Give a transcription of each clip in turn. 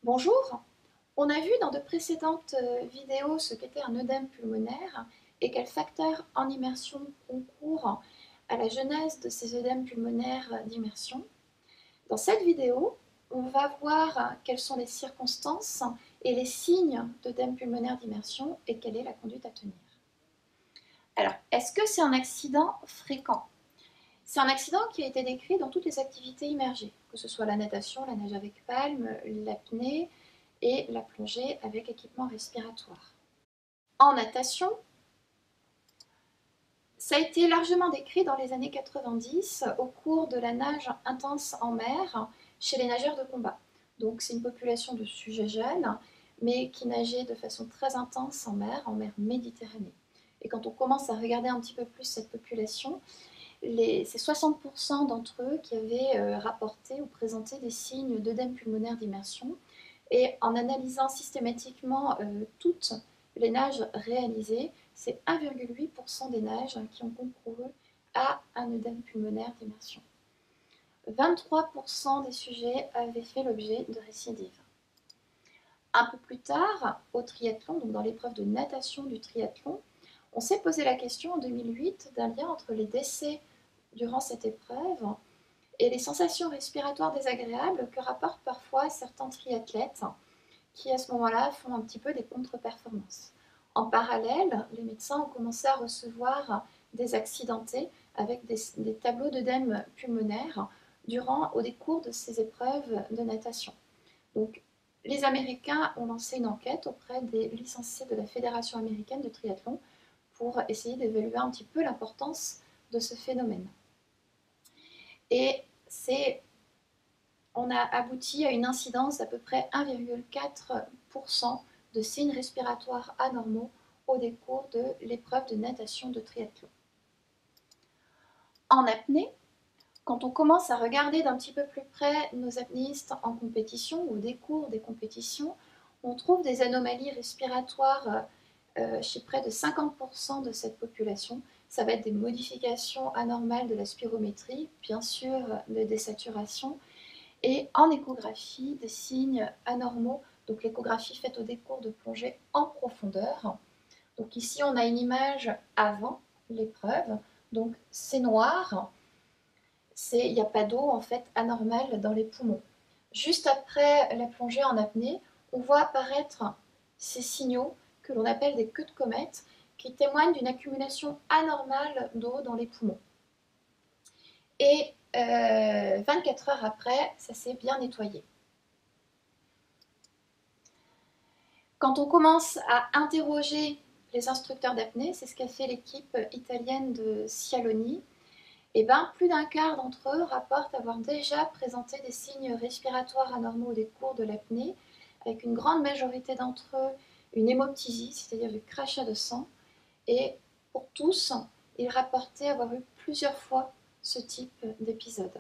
Bonjour, on a vu dans de précédentes vidéos ce qu'était un œdème pulmonaire et quels facteurs en immersion concourent à la genèse de ces œdèmes pulmonaires d'immersion. Dans cette vidéo, on va voir quelles sont les circonstances et les signes d'œdème pulmonaire d'immersion et quelle est la conduite à tenir. Alors, est-ce que c'est un accident fréquent? C'est un accident qui a été décrit dans toutes les activités immergées, que ce soit la natation, la nage avec palme, l'apnée et la plongée avec équipement respiratoire. En natation, ça a été largement décrit dans les années 90 au cours de la nage intense en mer chez les nageurs de combat. Donc c'est une population de sujets jeunes, mais qui nageaient de façon très intense en mer Méditerranée. Et quand on commence à regarder un petit peu plus cette population, c'est 60% d'entre eux qui avaient rapporté ou présenté des signes d'œdème pulmonaire d'immersion. Et en analysant systématiquement toutes les nages réalisées, c'est 1,8% des nages qui ont concouru à un œdème pulmonaire d'immersion. 23% des sujets avaient fait l'objet de récidives. Un peu plus tard, au triathlon, donc dans l'épreuve de natation du triathlon, on s'est posé la question en 2008 d'un lien entre les décès durant cette épreuve et les sensations respiratoires désagréables que rapportent parfois certains triathlètes qui à ce moment-là font un petit peu des contre-performances. En parallèle, les médecins ont commencé à recevoir des accidentés avec des tableaux d'œdème pulmonaire au décours de ces épreuves de natation. Donc, les Américains ont lancé une enquête auprès des licenciés de la Fédération américaine de triathlon pour essayer d'évaluer un petit peu l'importance de ce phénomène. Et on a abouti à une incidence d'à peu près 1,4% de signes respiratoires anormaux au décours de l'épreuve de natation de triathlon. En apnée, quand on commence à regarder d'un petit peu plus près nos apnéistes en compétition ou au décours des compétitions, on trouve des anomalies respiratoires chez près de 50% de cette population. Ça va être des modifications anormales de la spirométrie, bien sûr de désaturation, et en échographie, des signes anormaux, donc l'échographie faite au décours de plongée en profondeur. Donc ici, on a une image avant l'épreuve, donc c'est noir, il n'y a pas d'eau en fait anormale dans les poumons. Juste après la plongée en apnée, on voit apparaître ces signaux que l'on appelle des queues de comète, qui témoignent d'une accumulation anormale d'eau dans les poumons. Et 24 heures après, ça s'est bien nettoyé. Quand on commence à interroger les instructeurs d'apnée, c'est ce qu'a fait l'équipe italienne de Cialoni, et plus d'un quart d'entre eux rapportent avoir déjà présenté des signes respiratoires anormaux au décours de l'apnée, avec une grande majorité d'entre eux une hémoptysie, c'est-à-dire du crachat de sang, et pour tous, ils rapportaient avoir eu plusieurs fois ce type d'épisode.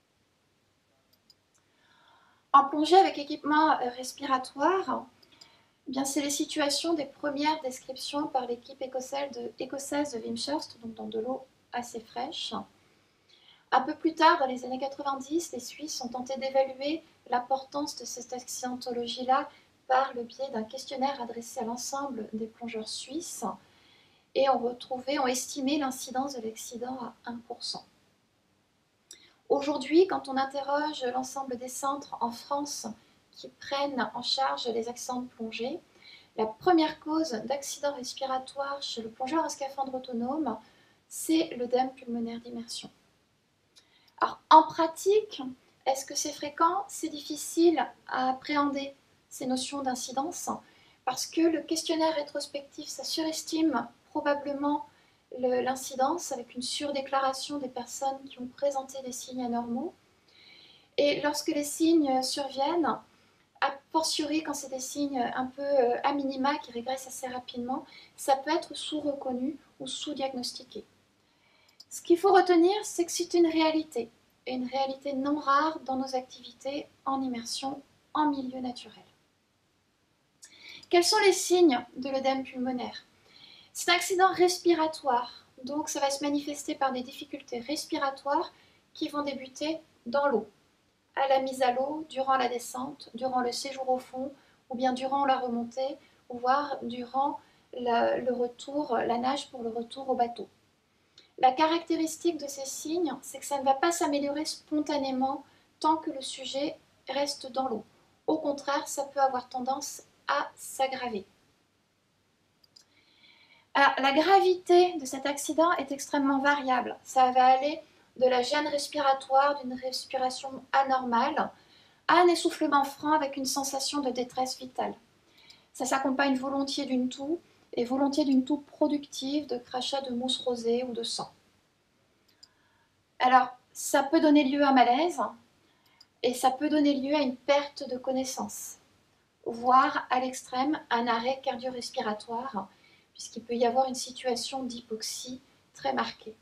En plongée avec équipement respiratoire, c'est les situations des premières descriptions par l'équipe écossaise de Wimshurst, donc dans de l'eau assez fraîche. Un peu plus tard, dans les années 90, les Suisses ont tenté d'évaluer l'importance de cette accidentologie-là par le biais d'un questionnaire adressé à l'ensemble des plongeurs suisses et ont estimé l'incidence de l'accident à 1%. Aujourd'hui, quand on interroge l'ensemble des centres en France qui prennent en charge les accidents de plongée, la première cause d'accident respiratoire chez le plongeur en scaphandre autonome, c'est l'œdème pulmonaire d'immersion. Alors, en pratique, est-ce que c'est fréquent? C'est difficile à appréhender ces notions d'incidence parce que le questionnaire rétrospectif, ça surestime probablement l'incidence avec une surdéclaration des personnes qui ont présenté des signes anormaux. Et lorsque les signes surviennent, a fortiori quand c'est des signes un peu à minima qui régressent assez rapidement, ça peut être sous-reconnu ou sous-diagnostiqué. Ce qu'il faut retenir, c'est que c'est une réalité, et une réalité non rare dans nos activités en immersion en milieu naturel. Quels sont les signes de l'œdème pulmonaire? C'est un accident respiratoire, donc ça va se manifester par des difficultés respiratoires qui vont débuter dans l'eau. à la mise à l'eau, durant la descente, durant le séjour au fond, ou bien durant la remontée, ou voire durant le retour, la nage pour le retour au bateau. La caractéristique de ces signes, c'est que ça ne va pas s'améliorer spontanément tant que le sujet reste dans l'eau. Au contraire, ça peut avoir tendance à s'aggraver. Alors, la gravité de cet accident est extrêmement variable. Ça va aller de la gêne respiratoire, d'une respiration anormale, à un essoufflement franc avec une sensation de détresse vitale. Ça s'accompagne volontiers d'une toux, et volontiers d'une toux productive, de crachats de mousse rosée ou de sang. Alors, ça peut donner lieu à malaise, et ça peut donner lieu à une perte de connaissance, voire à l'extrême un arrêt cardio-respiratoire, puisqu'il peut y avoir une situation d'hypoxie très marquée.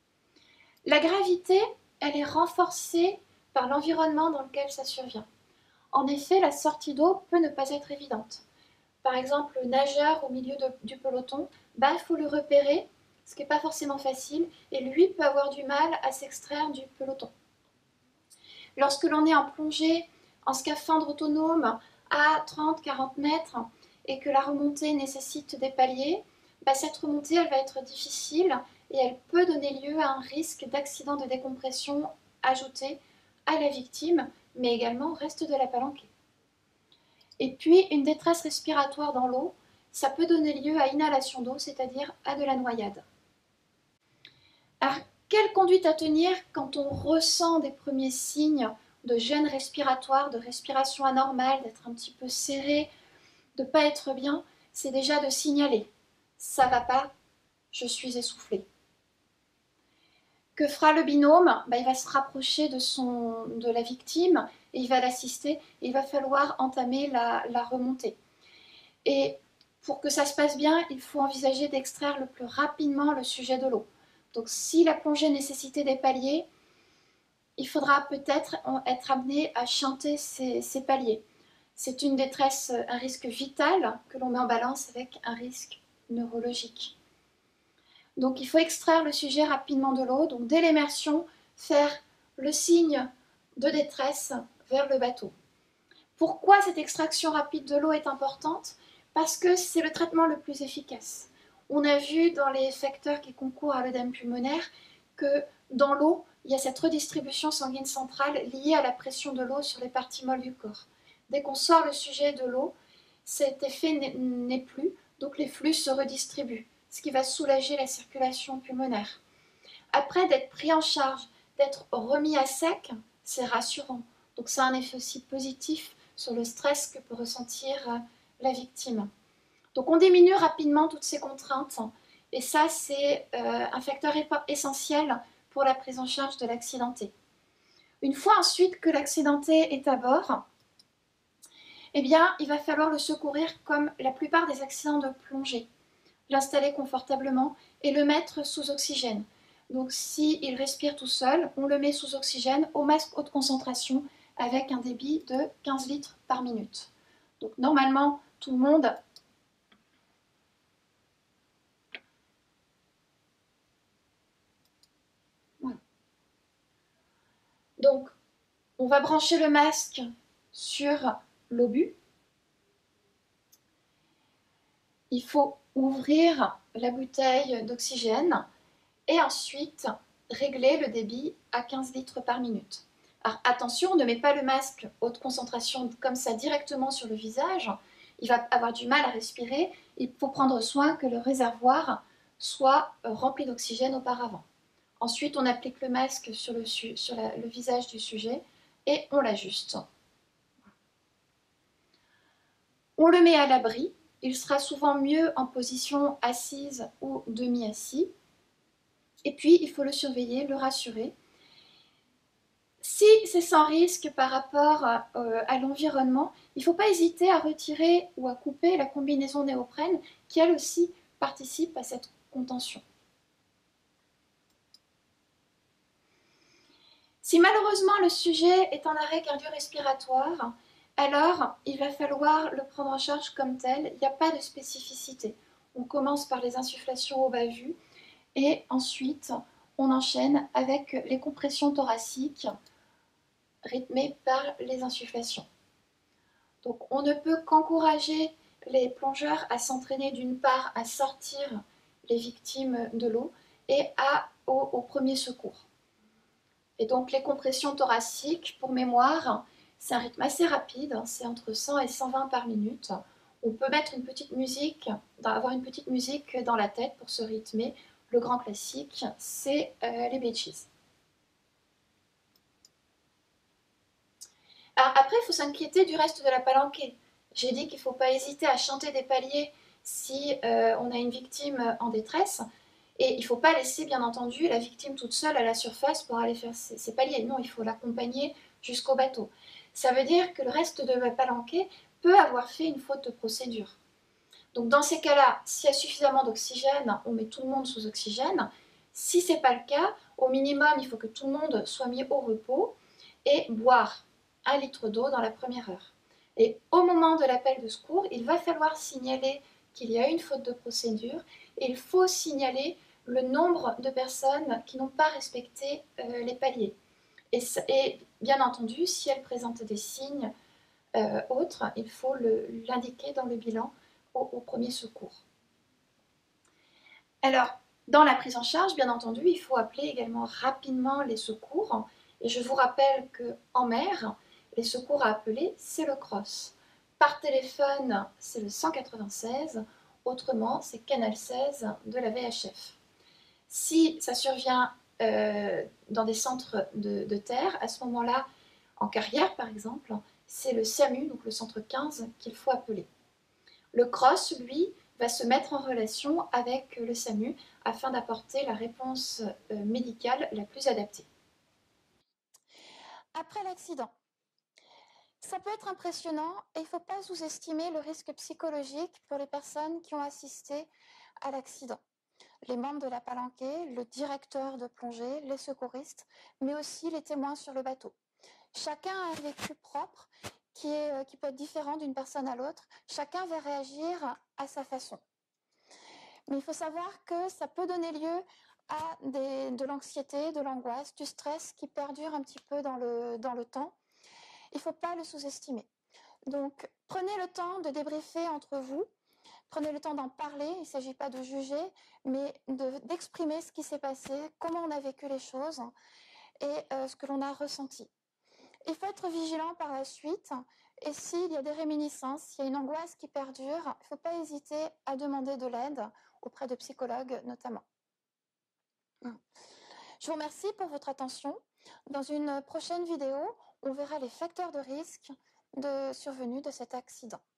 La gravité, elle est renforcée par l'environnement dans lequel ça survient. En effet, la sortie d'eau peut ne pas être évidente. Par exemple, le nageur au milieu du peloton, il faut le repérer, ce qui n'est pas forcément facile, et lui peut avoir du mal à s'extraire du peloton. Lorsque l'on est en plongée, en scaphandre autonome, à 30-40 mètres, et que la remontée nécessite des paliers, cette remontée elle va être difficile et elle peut donner lieu à un risque d'accident de décompression ajouté à la victime, mais également au reste de la palanquée. Et puis, une détresse respiratoire dans l'eau, ça peut donner lieu à inhalation d'eau, c'est-à-dire à de la noyade. Alors, quelle conduite à tenir quand on ressent des premiers signes de gêne respiratoire, de respiration anormale, d'être un petit peu serré, de ne pas être bien? C'est déjà de signaler. Ça ne va pas, je suis essoufflé. Que fera le binôme? Il va se rapprocher de la victime et il va l'assister et il va falloir entamer la remontée. Et pour que ça se passe bien, il faut envisager d'extraire le plus rapidement le sujet de l'eau. Donc si la plongée nécessitait des paliers, il faudra peut-être être amené à chanter ces paliers. C'est une détresse, un risque vital que l'on met en balance avec un risque neurologique. Donc il faut extraire le sujet rapidement de l'eau. Donc dès l'immersion, faire le signe de détresse vers le bateau. Pourquoi cette extraction rapide de l'eau est importante? Parce que c'est le traitement le plus efficace. On a vu dans les facteurs qui concourent à l'œdème pulmonaire que dans l'eau, il y a cette redistribution sanguine centrale liée à la pression de l'eau sur les parties molles du corps. Dès qu'on sort le sujet de l'eau, cet effet n'est plus, donc les flux se redistribuent, ce qui va soulager la circulation pulmonaire. Après, d'être pris en charge, d'être remis à sec, c'est rassurant. Donc ça a un effet aussi positif sur le stress que peut ressentir la victime. Donc on diminue rapidement toutes ces contraintes et ça c'est un facteur essentiel pour la prise en charge de l'accidenté. Une fois ensuite que l'accidenté est à bord, eh bien, il va falloir le secourir comme la plupart des accidents de plongée, l'installer confortablement et le mettre sous oxygène. Donc s'il respire tout seul, on le met sous oxygène au masque haute concentration avec un débit de 15 litres par minute. Donc normalement, tout le monde Donc, on va brancher le masque sur l'obus. Il faut ouvrir la bouteille d'oxygène et ensuite régler le débit à 15 litres par minute. Alors attention, on ne met pas le masque haute concentration comme ça directement sur le visage. Il va avoir du mal à respirer. Il faut prendre soin que le réservoir soit rempli d'oxygène auparavant. Ensuite, on applique le masque sur le visage du sujet et on l'ajuste. On le met à l'abri. Il sera souvent mieux en position assise ou demi-assis. Et puis, il faut le surveiller, le rassurer. Si c'est sans risque par rapport à l'environnement, il ne faut pas hésiter à retirer ou à couper la combinaison néoprène qui, elle aussi, participe à cette contention. Si malheureusement le sujet est en arrêt cardio-respiratoire, alors il va falloir le prendre en charge comme tel. Il n'y a pas de spécificité. On commence par les insufflations au bas-vu et ensuite on enchaîne avec les compressions thoraciques rythmée par les insufflations. Donc on ne peut qu'encourager les plongeurs à s'entraîner d'une part à sortir les victimes de l'eau et au premier secours. Et donc les compressions thoraciques, pour mémoire, c'est un rythme assez rapide, c'est entre 100 et 120 par minute. On peut mettre une petite musique, avoir une petite musique dans la tête pour se rythmer. Le grand classique, c'est les Bee Gees. Alors après, il faut s'inquiéter du reste de la palanquée. J'ai dit qu'il ne faut pas hésiter à chanter des paliers si on a une victime en détresse. Et il ne faut pas laisser, bien entendu, la victime toute seule à la surface pour aller faire ses paliers. Non, il faut l'accompagner jusqu'au bateau. Ça veut dire que le reste de la palanquée peut avoir fait une faute de procédure. Donc dans ces cas-là, s'il y a suffisamment d'oxygène, on met tout le monde sous oxygène. Si ce n'est pas le cas, au minimum, il faut que tout le monde soit mis au repos et boire 1 litre d'eau dans la première heure. Et au moment de l'appel de secours, il va falloir signaler qu'il y a une faute de procédure et il faut signaler le nombre de personnes qui n'ont pas respecté les paliers. Et bien entendu, si elles présentent des signes autres, il faut l'indiquer dans le bilan au premier secours. Alors, dans la prise en charge, bien entendu, il faut appeler également rapidement les secours. Et je vous rappelle qu'en mer, les secours à appeler, c'est le CROSS. Par téléphone, c'est le 196. Autrement, c'est Canal 16 de la VHF. Si ça survient dans des centres de terre, à ce moment-là, en carrière par exemple, c'est le SAMU, donc le centre 15, qu'il faut appeler. Le CROSS, lui, va se mettre en relation avec le SAMU afin d'apporter la réponse médicale la plus adaptée. Après l'accident, ça peut être impressionnant et il ne faut pas sous-estimer le risque psychologique pour les personnes qui ont assisté à l'accident. Les membres de la palanquée, le directeur de plongée, les secouristes, mais aussi les témoins sur le bateau. Chacun a un vécu propre qui peut être différent d'une personne à l'autre. Chacun va réagir à sa façon. Mais il faut savoir que ça peut donner lieu à de l'anxiété, de l'angoisse, du stress qui perdure un petit peu dans le temps. Il ne faut pas le sous-estimer. Donc, prenez le temps de débriefer entre vous, prenez le temps d'en parler, il ne s'agit pas de juger, mais d'exprimer ce qui s'est passé, comment on a vécu les choses et ce que l'on a ressenti. Il faut être vigilant par la suite et s'il y a des réminiscences, s'il y a une angoisse qui perdure, il ne faut pas hésiter à demander de l'aide auprès de psychologues notamment. Je vous remercie pour votre attention. Dans une prochaine vidéo, on verra les facteurs de risque de survenue de cet accident.